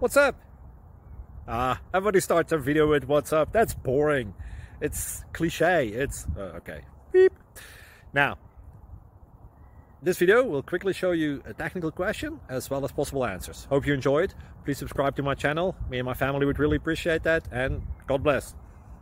What's up? Everybody starts their video with what's up. That's boring. It's cliche. It's okay. Beep. Now, this video will quickly show you a technical question as well as possible answers. Hope you enjoyed. Please subscribe to my channel. Me and my family would really appreciate that, and God bless.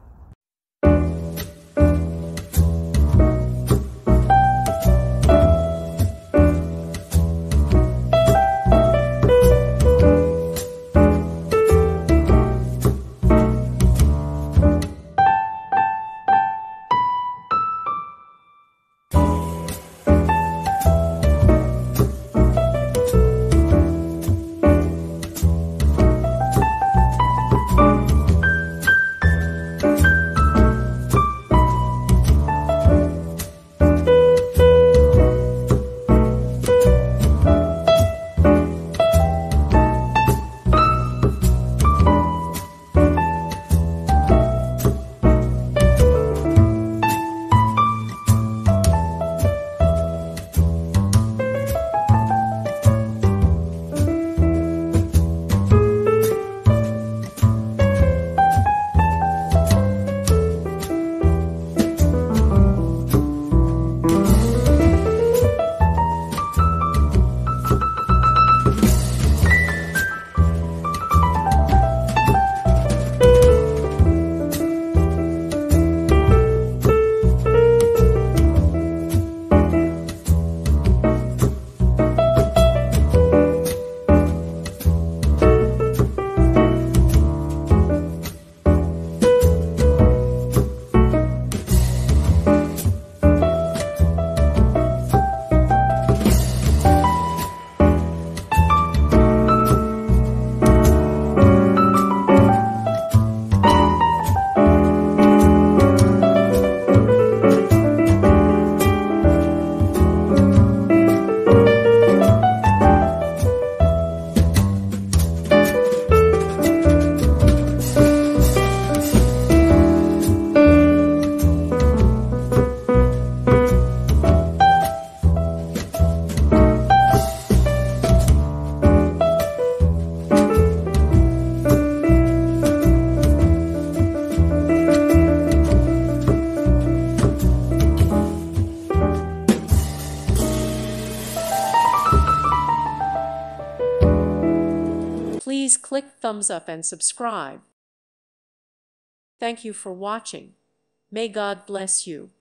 Please click thumbs up and subscribe. Thank you for watching. May God bless you.